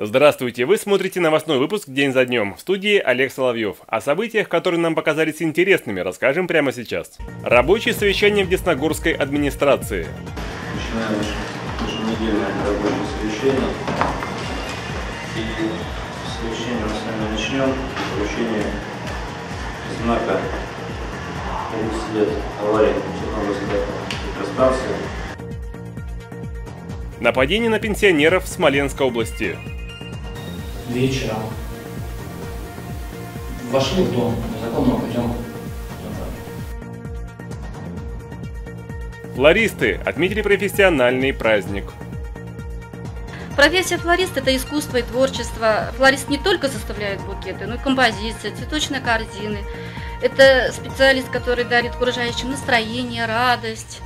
Здравствуйте! Вы смотрите новостной выпуск «День за днем». В студии Олег Соловьев. О событиях, которые нам показались интересными, расскажем прямо сейчас. Рабочее совещание в Десногорской администрации. Начинаем еженедельное рабочее совещание. И совещание мы с вами начнем. Вручение знака 30 лет аварии в Десногорской электростанции. Нападение на пенсионеров в Смоленской области. Вечером вошли в дом незаконным путем. Флористы отметили профессиональный праздник. Профессия флорист – это искусство и творчество. Флорист не только составляет букеты, но и композиция, цветочные корзины. Это специалист, который дарит окружающим настроение, радость.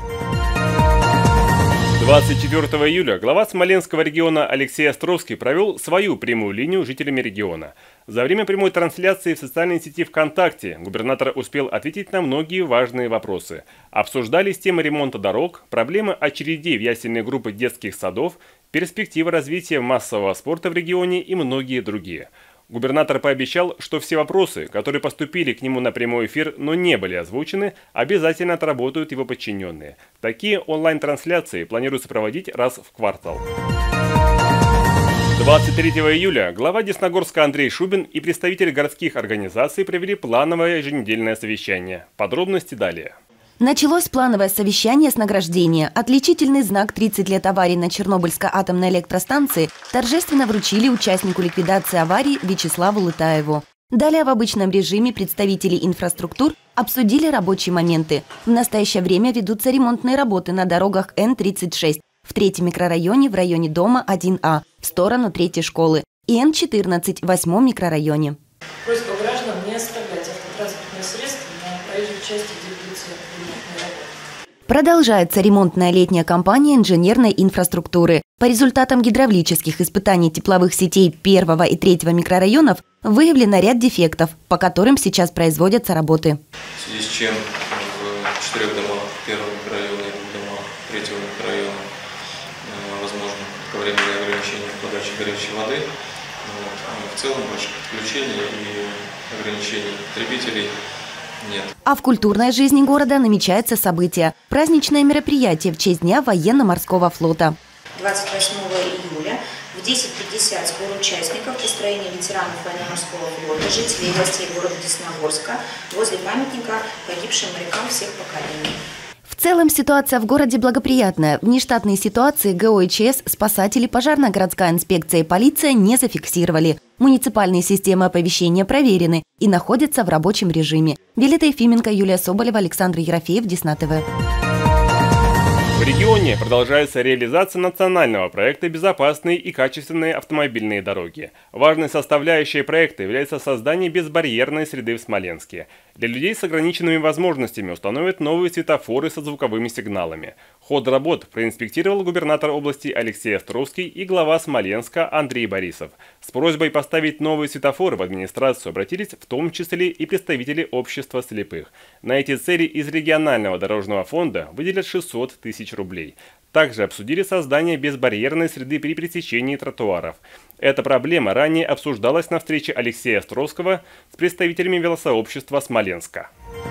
24 июля глава Смоленского региона Алексей Островский провел свою прямую линию жителями региона. За время прямой трансляции в социальной сети ВКонтакте губернатор успел ответить на многие важные вопросы. Обсуждались темы ремонта дорог, проблемы очередей в ясельные группы детских садов, перспективы развития массового спорта в регионе и многие другие. Губернатор пообещал, что все вопросы, которые поступили к нему на прямой эфир, но не были озвучены, обязательно отработают его подчиненные. Такие онлайн-трансляции планируется проводить раз в квартал. 23 июля глава Десногорска Андрей Шубин и представители городских организаций провели плановое еженедельное совещание. Подробности далее. Началось плановое совещание с награждения. Отличительный знак «30 лет аварии на Чернобыльской атомной электростанции» торжественно вручили участнику ликвидации аварии Вячеславу Лытаеву. Далее в обычном режиме представители инфраструктур обсудили рабочие моменты. В настоящее время ведутся ремонтные работы на дорогах Н-36 в 3-м микрорайоне в районе дома 1А в сторону 3-й школы и Н-14 в 8-м микрорайоне. Просьба граждан не оставлять автотранспортные средства на проезжей части, где ведутся ремонтные работы. Продолжается ремонтная летняя кампания инженерной инфраструктуры. По результатам гидравлических испытаний тепловых сетей 1 и 3 микрорайонов выявлено ряд дефектов, по которым сейчас производятся работы. В связи с чем в 4 домах 1 микрорайона и 2 домах 3 микрорайона возможно кратковременное ограничение в подаче горячей воды. В целом больших подключений и ограничений потребителей нет. А в культурной жизни города намечается событие – праздничное мероприятие в честь Дня военно-морского флота. 28 июля в 10:50 сбор участников построения ветеранов военно-морского флота, жителей и гостей города Десногорска возле памятника погибшим морякам всех поколений. В целом ситуация в городе благоприятная. Внештатные ситуации ГОИЧС, спасатели, пожарная городская инспекция и полиция не зафиксировали. Муниципальные системы оповещения проверены и находятся в рабочем режиме. Виолетта Ефименко, Юлия Соболева, Александр Ерофеев, Десна ТВ. В регионе продолжается реализация национального проекта «Безопасные и качественные автомобильные дороги». Важной составляющей проекта является создание безбарьерной среды в Смоленске. Для людей с ограниченными возможностями установят новые светофоры со звуковыми сигналами. Ход работ проинспектировал губернатор области Алексей Островский и глава Смоленска Андрей Борисов. С просьбой поставить новые светофоры в администрацию обратились в том числе и представители общества слепых. На эти цели из регионального дорожного фонда выделят 600 тысяч рублей. Также обсудили создание безбарьерной среды при пересечении тротуаров. Эта проблема ранее обсуждалась на встрече Алексея Островского с представителями велосообщества Смоленска.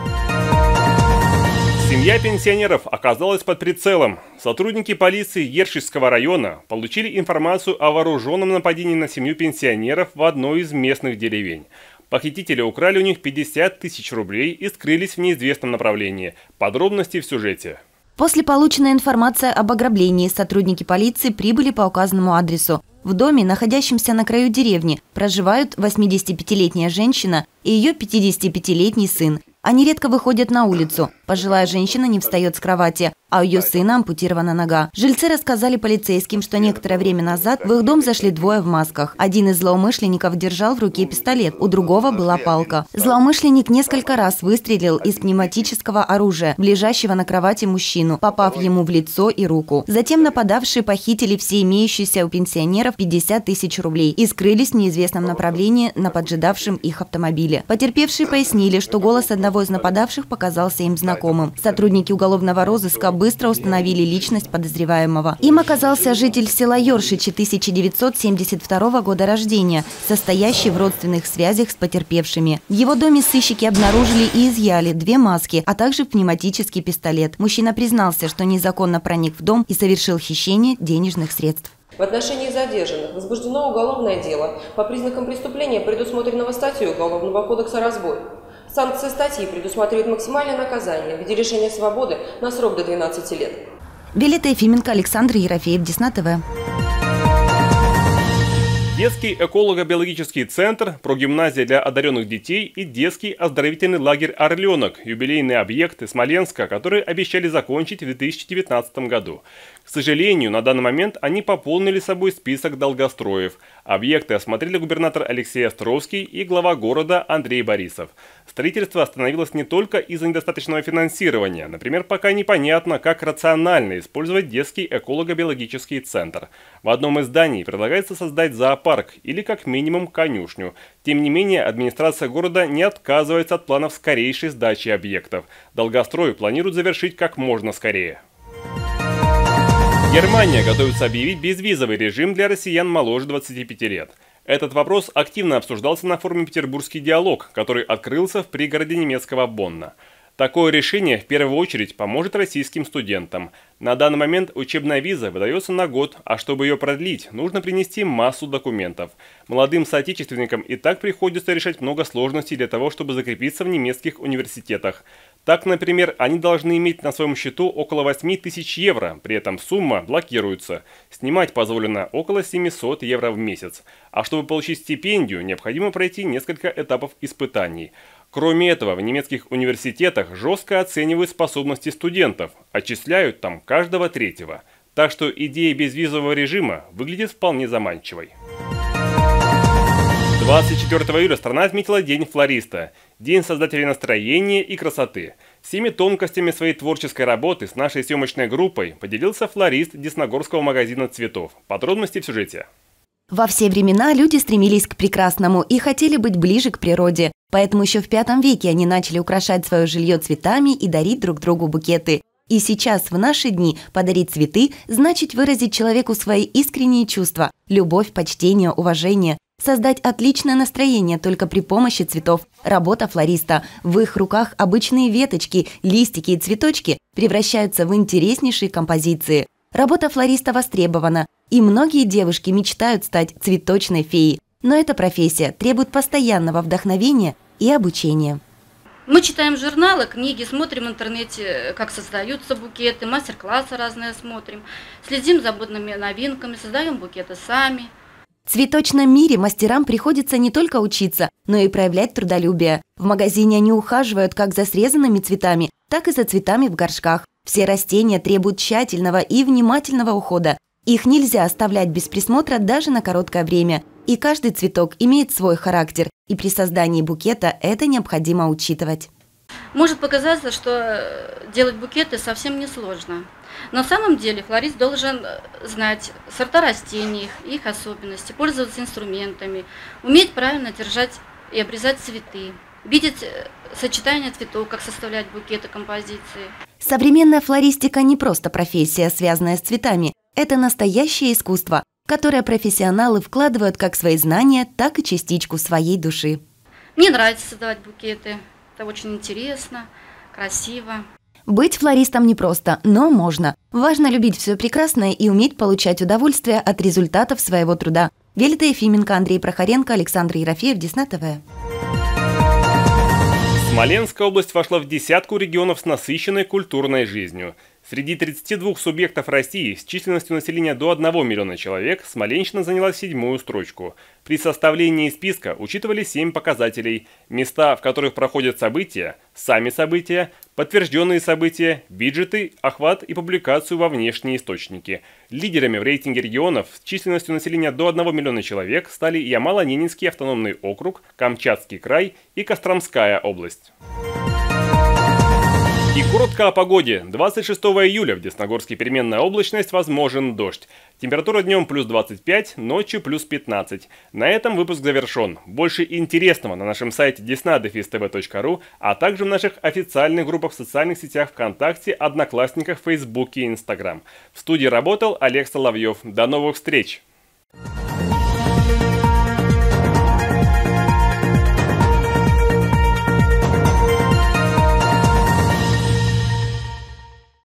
Семья пенсионеров оказалась под прицелом. Сотрудники полиции Ершистского района получили информацию о вооруженном нападении на семью пенсионеров в одной из местных деревень. Похитители украли у них 50 тысяч рублей и скрылись в неизвестном направлении. Подробности в сюжете. После полученной информации об ограблении сотрудники полиции прибыли по указанному адресу. В доме, находящемся на краю деревни, проживают 85-летняя женщина и ее 55-летний сын. Они редко выходят на улицу. Пожилая женщина не встает с кровати, а у ее сына ампутирована нога. Жильцы рассказали полицейским, что некоторое время назад в их дом зашли двое в масках. Один из злоумышленников держал в руке пистолет, у другого была палка. Злоумышленник несколько раз выстрелил из пневматического оружия в лежащего на кровати мужчину, попав ему в лицо и руку. Затем нападавшие похитили все имеющиеся у пенсионеров 50 тысяч рублей и скрылись в неизвестном направлении на поджидавшем их автомобиле. Потерпевшие пояснили, что голос одного из нападавших показался им знакомым. Сотрудники уголовного розыска быстро установили личность подозреваемого. Им оказался житель села Ёршичи 1972 года рождения, состоящий в родственных связях с потерпевшими. В его доме сыщики обнаружили и изъяли 2 маски, а также пневматический пистолет. Мужчина признался, что незаконно проник в дом и совершил хищение денежных средств. В отношении задержанных возбуждено уголовное дело по признакам преступления, предусмотренного статьей Уголовного кодекса «Разбой». Санкция статьи предусматривает максимальное наказание в виде лишения свободы на срок до 12 лет. Виолетта Ефименко, Александр Ерофеев, Десна ТВ. Детский эколого-биологический центр, прогимназия для одаренных детей и детский оздоровительный лагерь «Орленок» – юбилейные объекты Смоленска, которые обещали закончить в 2019 году. К сожалению, на данный момент они пополнили собой список долгостроев. Объекты осмотрели губернатор Алексей Островский и глава города Андрей Борисов. Строительство остановилось не только из-за недостаточного финансирования. Например, пока непонятно, как рационально использовать детский эколого-биологический центр. В одном из зданий предлагается создать зоопарк или как минимум конюшню. Тем не менее, администрация города не отказывается от планов скорейшей сдачи объектов. Долгострой планируют завершить как можно скорее. Германия готовится объявить безвизовый режим для россиян моложе 25 лет. Этот вопрос активно обсуждался на форуме «Петербургский диалог», который открылся в пригороде немецкого Бонна. Такое решение в первую очередь поможет российским студентам. На данный момент учебная виза выдается на год, а чтобы ее продлить, нужно принести массу документов. Молодым соотечественникам и так приходится решать много сложностей для того, чтобы закрепиться в немецких университетах. Так, например, они должны иметь на своем счету около 8000 евро, при этом сумма блокируется. Снимать позволено около 700 евро в месяц. А чтобы получить стипендию, необходимо пройти несколько этапов испытаний. Кроме этого, в немецких университетах жестко оценивают способности студентов, отчисляют там каждого третьего. Так что идея безвизового режима выглядит вполне заманчивой. 24 июля страна отметила День флориста, День создателей настроения и красоты. Всеми тонкостями своей творческой работы с нашей съемочной группой поделился флорист Десногорского магазина цветов. Подробности в сюжете. Во все времена люди стремились к прекрасному и хотели быть ближе к природе. Поэтому еще в V веке они начали украшать свое жилье цветами и дарить друг другу букеты. И сейчас, в наши дни, подарить цветы значит выразить человеку свои искренние чувства – любовь, почтение, уважение. Создать отличное настроение только при помощи цветов. Работа флориста. В их руках обычные веточки, листики и цветочки превращаются в интереснейшие композиции. Работа флориста востребована, и многие девушки мечтают стать цветочной феей. Но эта профессия требует постоянного вдохновения и обучения. Мы читаем журналы, книги, смотрим в интернете, как создаются букеты, мастер-классы разные смотрим, следим за модными новинками, создаем букеты сами. В цветочном мире мастерам приходится не только учиться, но и проявлять трудолюбие. В магазине они ухаживают как за срезанными цветами, так и за цветами в горшках. Все растения требуют тщательного и внимательного ухода. Их нельзя оставлять без присмотра даже на короткое время. И каждый цветок имеет свой характер, и при создании букета это необходимо учитывать. Может показаться, что делать букеты совсем несложно. На самом деле флорист должен знать сорта растений, их особенности, пользоваться инструментами, уметь правильно держать и обрезать цветы, видеть сочетание цветов, как составлять букеты, композиции. Современная флористика не просто профессия, связанная с цветами. Это настоящее искусство, в которое профессионалы вкладывают как свои знания, так и частичку своей души. Мне нравится создавать букеты. Это очень интересно, красиво. Быть флористом непросто, но можно. Важно любить все прекрасное и уметь получать удовольствие от результатов своего труда. Виолетта Ефименко, Андрей Прохоренко, Александр Ерофеев, Десна ТВ. Смоленская область вошла в десятку регионов с насыщенной культурной жизнью. Среди 32 субъектов России с численностью населения до 1 миллиона человек Смоленщина заняла 7-ю строчку. При составлении списка учитывали 7 показателей: места, в которых проходят события, сами события, подтвержденные события, виджеты, охват и публикацию во внешние источники. Лидерами в рейтинге регионов с численностью населения до 1 миллиона человек стали Ямало-Ненецкий автономный округ, Камчатский край и Костромская область. И коротко о погоде. 26 июля в Десногорске переменная облачность, возможен дождь. Температура днем плюс 25, ночью плюс 15. На этом выпуск завершен. Больше интересного на нашем сайте desna-tv.ru, а также в наших официальных группах в социальных сетях ВКонтакте, Одноклассниках, Фейсбуке и Инстаграм. В студии работал Олег Соловьев. До новых встреч!